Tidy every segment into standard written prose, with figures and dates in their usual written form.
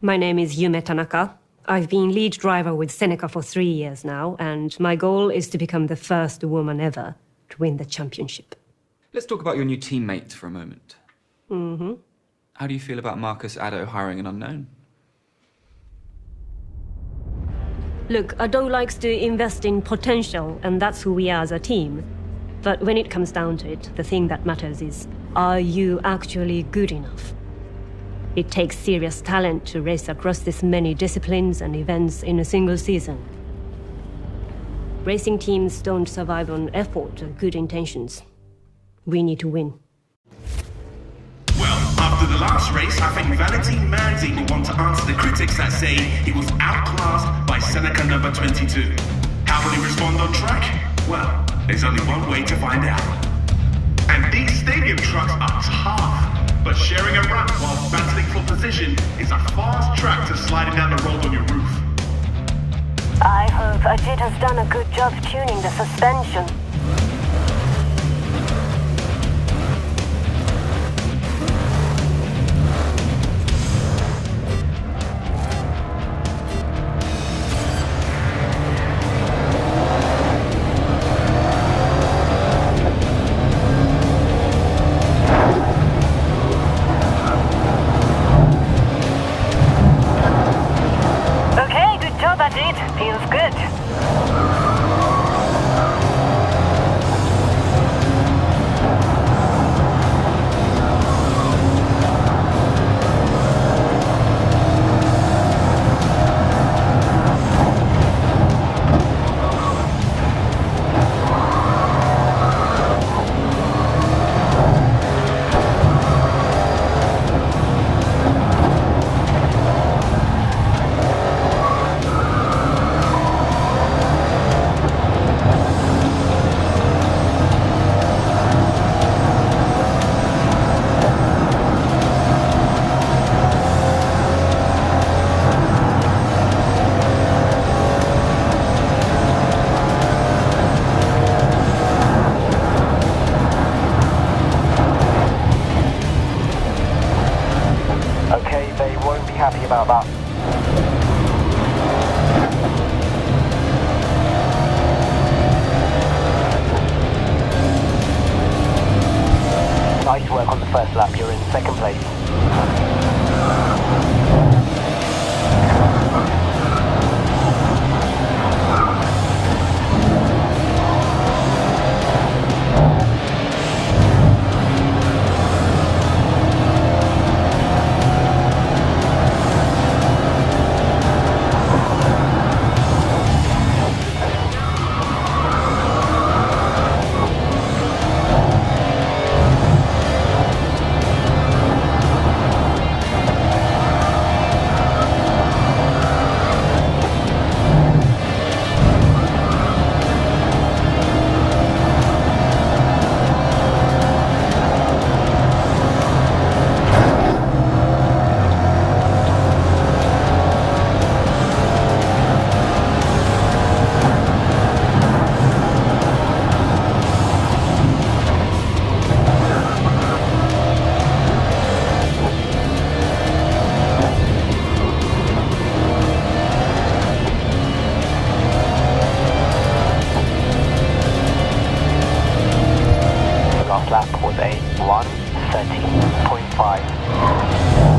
My name is Yume Tanaka. I've been lead driver with Seneca for 3 years now, and my goal is to become the first woman ever to win the championship. Let's talk about your new teammate for a moment. Mm-hmm. How do you feel about Marcus Addo hiring an unknown? Look, Addo likes to invest in potential, and that's who we are as a team. But when it comes down to it, the thing that matters is, are you actually good enough? It takes serious talent to race across this many disciplines and events in a single season. Racing teams don't survive on effort or good intentions. We need to win. Well, after the last race, I think Valentine Manzi will want to answer the critics that say he was outclassed by Seneca number 22. How will he respond on track? Well, there's only one way to find out. And these stadium trucks are tough, but sharing a ramp while battling for position is a fast track to sliding down the road on your roof. I hope Ajit has done a good job tuning the suspension. Feels good. Happy about that. Nice work on the first lap, you're in second place. Lap was a 1:30.5.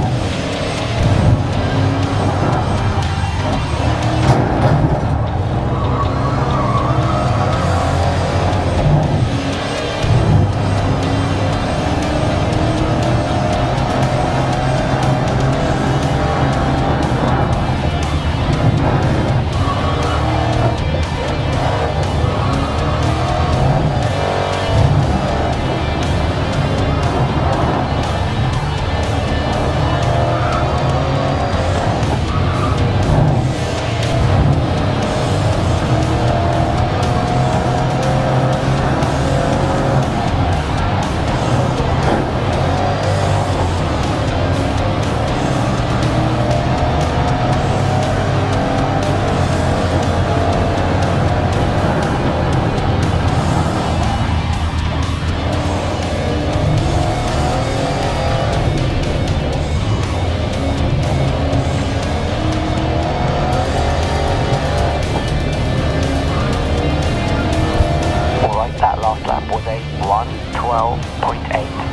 last lap was a 1:12.8.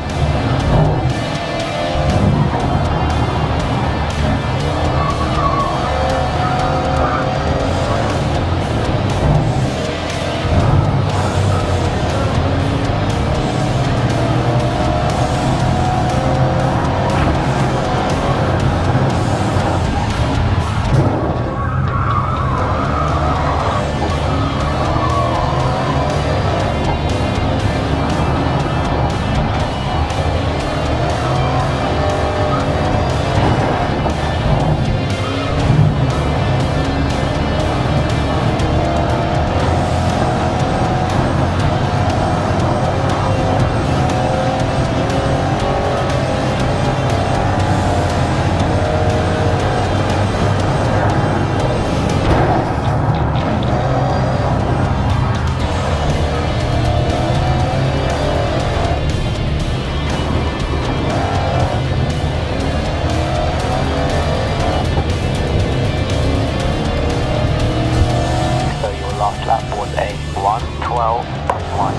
Last lap was a 1:12.1.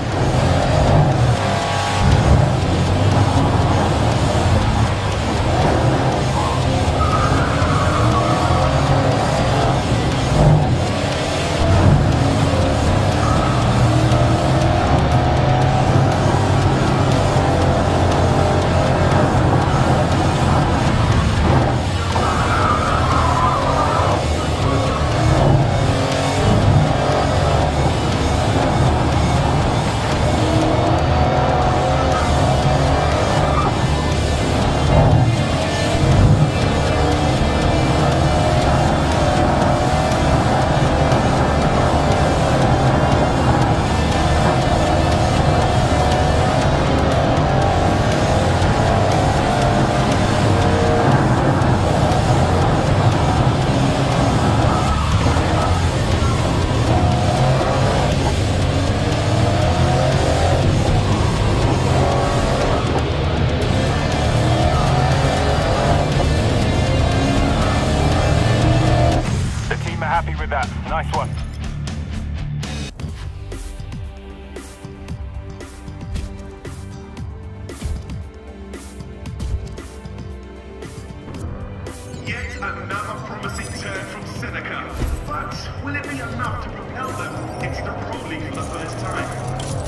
Happy with that. Nice one. Yet another promising turn from Seneca. But will it be enough to propel them into the Pro League for the first time?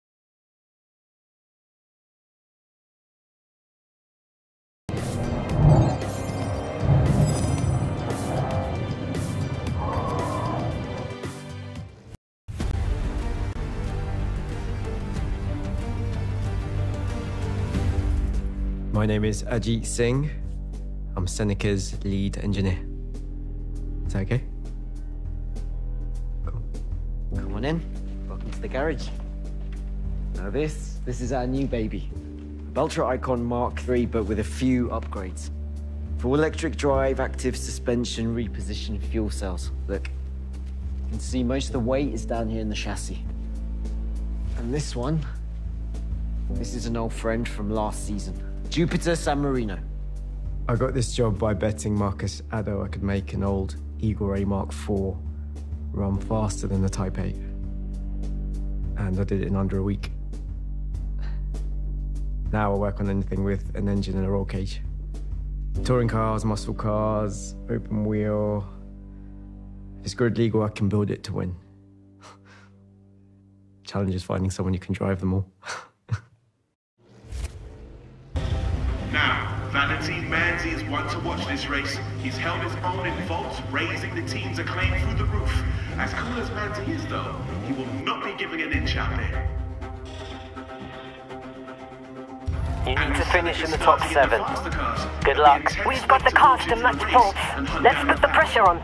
My name is Ajit Singh. I'm Seneca's lead engineer. Is that okay? Cool. Come on in. Welcome to the garage. Now this is our new baby. Ultra Icon Mark III, but with a few upgrades. Full electric drive, active suspension, repositioned fuel cells. Look, you can see most of the weight is down here in the chassis. And this is an old friend from last season. Jupiter San Marino. I got this job by betting Marcus Addo I could make an old Eagle Ray Mark IV run faster than the Type 8. And I did it in under a week. Now I work on anything with an engine and a roll cage. Touring cars, muscle cars, open wheel. If it's grid legal, I can build it to win. Challenge is finding someone who can drive them all. Now, Valentine Manzi is one to watch this race. He's held his own in vaults, raising the team's acclaim through the roof. As cool as Manzi is, though, he will not be giving an inch out there. You need to finish in the top 7. Good luck. We've got the cars to match both. Let's put the pressure on.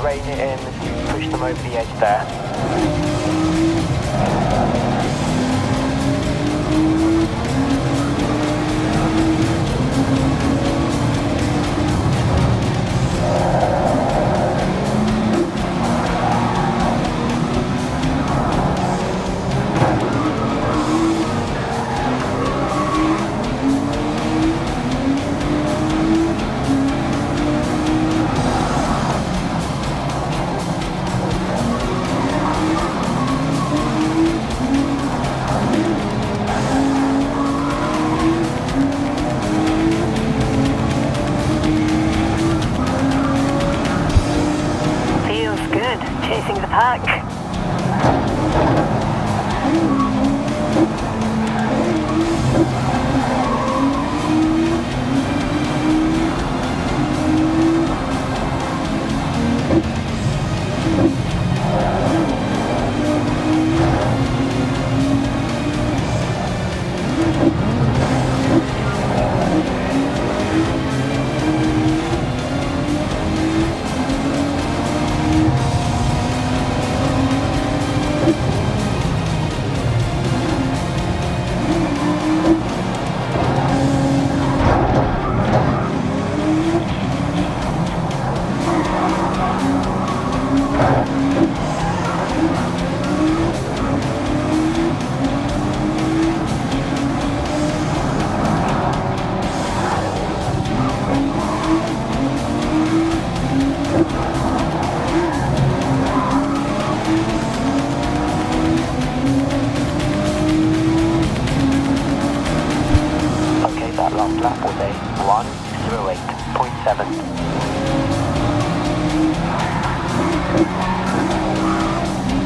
rein it in, push them over the edge there. lap will be 108.7.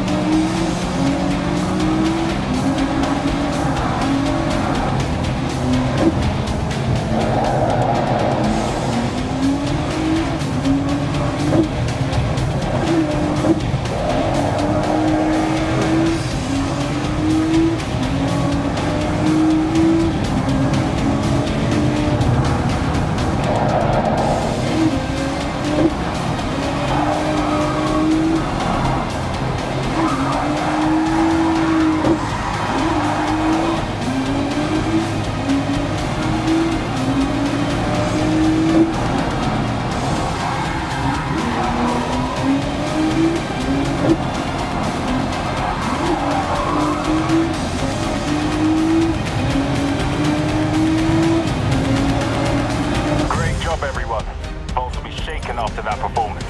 After that performance.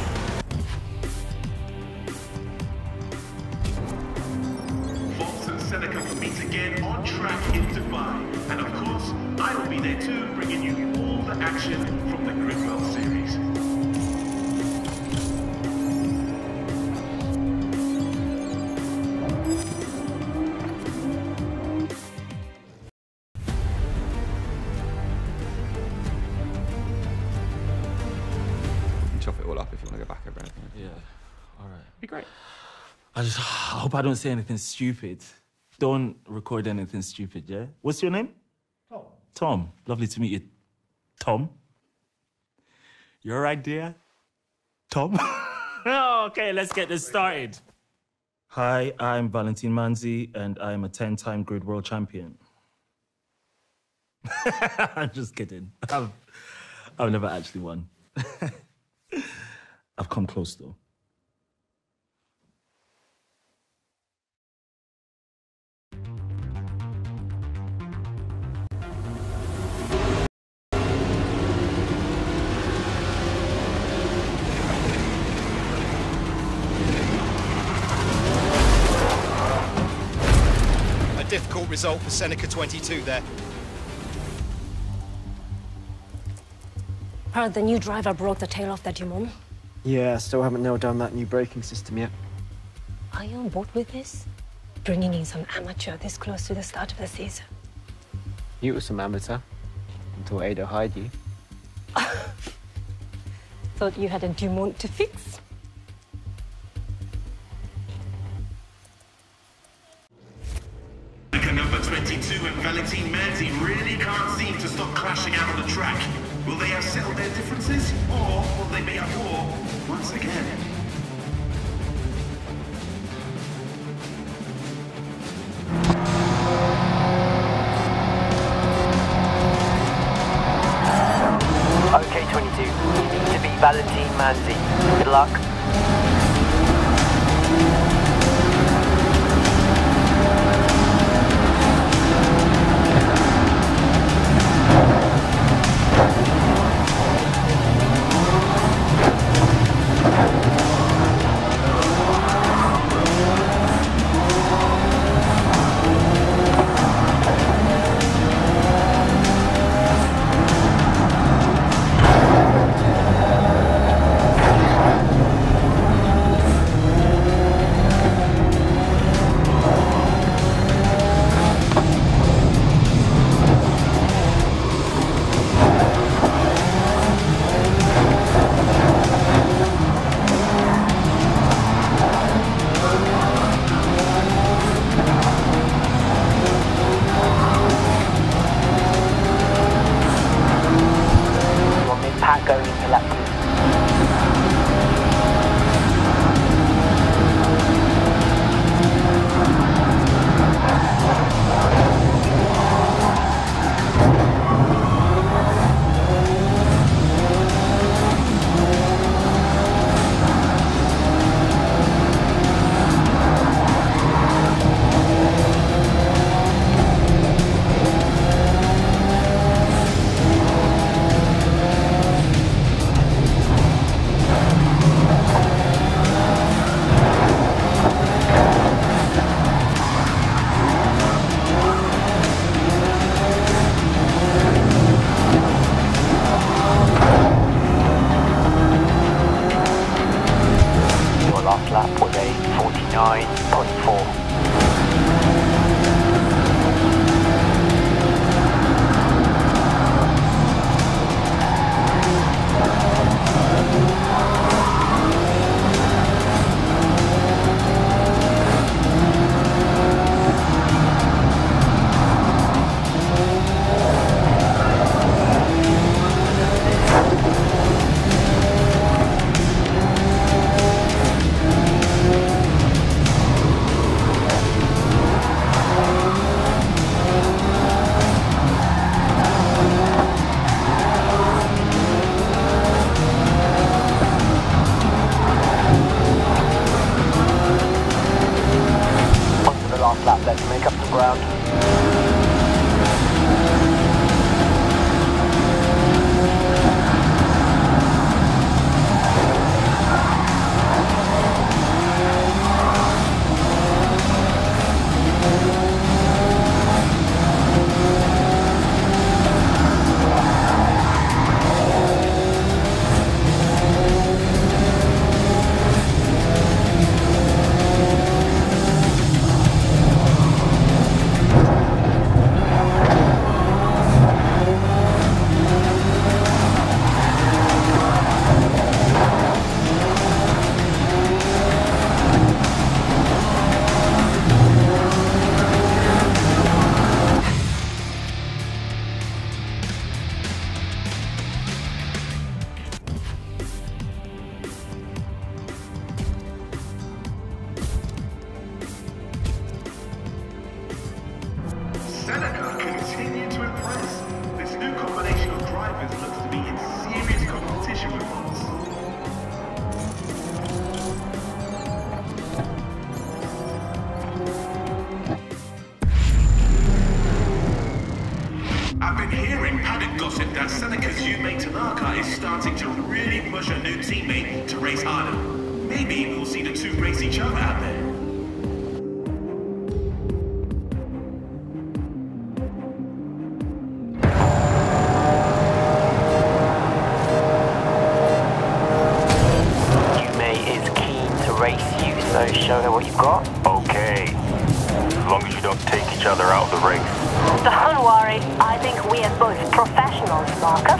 Fox and Seneca will meet again on track in Dubai. And of course, I will be there too, bringing you all the action from the Gridwell series. Chop it all up if you want to go back over anything. Yeah, all right. Be great. I hope I don't say anything stupid. Don't record anything stupid, yeah? What's your name? Tom. Tom. Lovely to meet you. Tom? You're right, dear? Tom? Okay, let's get this started. Hi, I'm Valentin Manzi, and I'm a 10-time Grid World Champion. I'm just kidding. I've never actually won. I've come close, though. A difficult result for Seneca 22 there. Heard the new driver broke the tail off that Dumont. Yeah, still haven't nailed down that new braking system yet. Are you on board with this? Bringing in some amateur this close to the start of the season. You were some amateur until Ada hired you. Thought you had a Dumont to fix. Number 22 and Valentin Manzi really can't seem to stop clashing out on the track. Will they have settled their differences, or will they be at war once again? luck. Going into lap 2. Last lap was a 49.4. Last lap, let's make up some ground. Seneca continued to impress. This new combination of drivers looks to be in serious competition with us. I've been hearing paddock gossip that Seneca's Yume Tanaka is starting to really push a new teammate to race harder. Maybe we'll see the two race each other out there. So show her what you've got. Okay. As long as you don't take each other out of the race. Don't worry. I think we are both professionals, Marcus.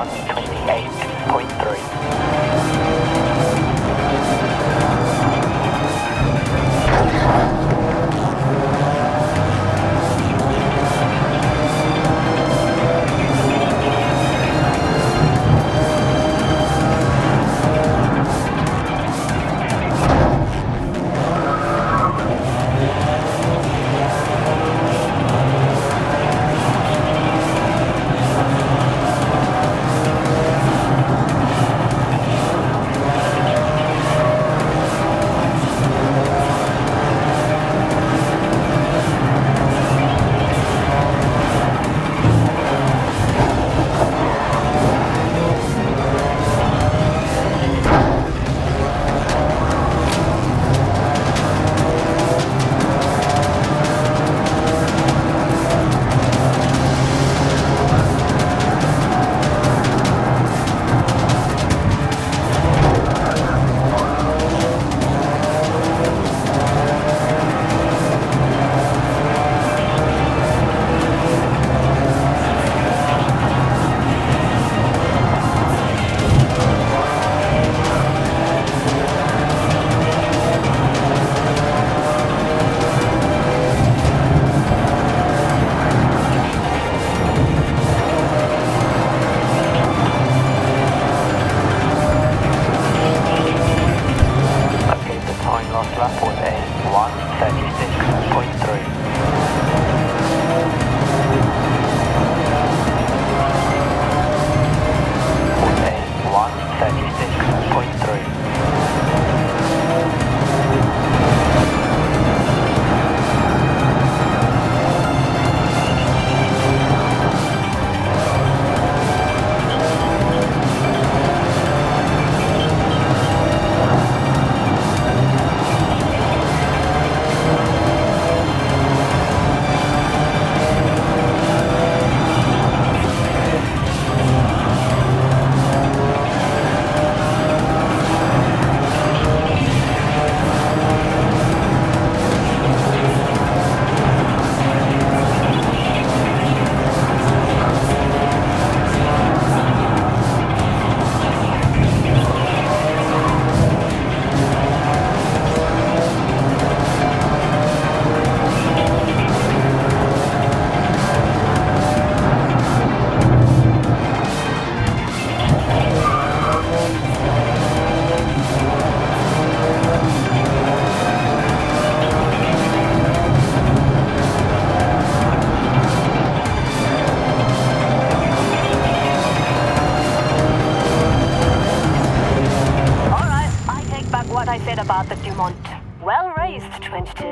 About the Dumont. Well raised, 22.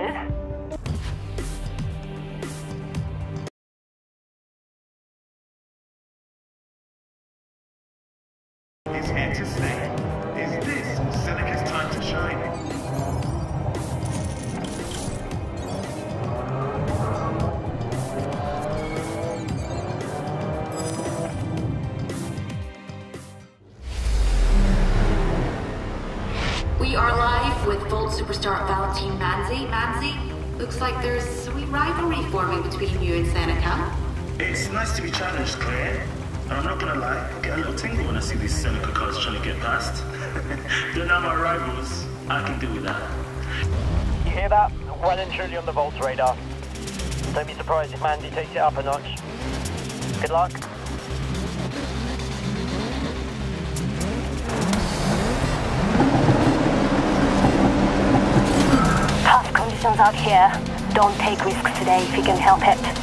Is here to stay. Is this Seneca's time to shine? We are live with Volt superstar Valentine Manzi. Manzi, looks like there's a sweet rivalry forming between you and Seneca. It's nice to be challenged, Claire. I'm not gonna lie, I get a little tingle when I see these Seneca cars trying to get past. They're not my rivals. I can deal with that. You hear that? Well and truly on the Volt's radar. Don't be surprised if Mandy takes it up a notch. Good luck. Tough conditions out here. Don't take risks today if you can help it.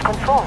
control.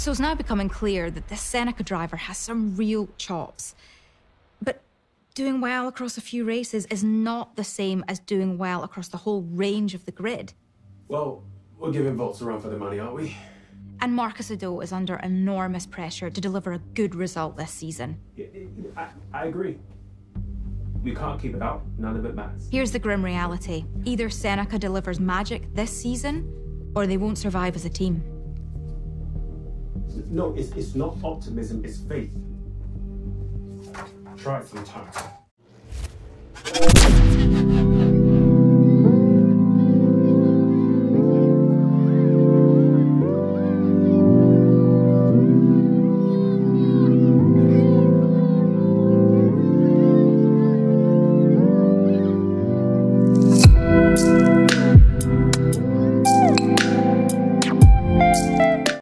So it's now becoming clear that this Seneca driver has some real chops. But doing well across a few races is not the same as doing well across the whole range of the grid. Well, we're giving Volts a run for the money, aren't we? And Marcus Ado is under enormous pressure to deliver a good result this season. I agree. We can't keep it up. None of it matters. Here's the grim reality. Either Seneca delivers magic this season, or they won't survive as a team. No, it's not optimism, it's faith. Try it sometimes.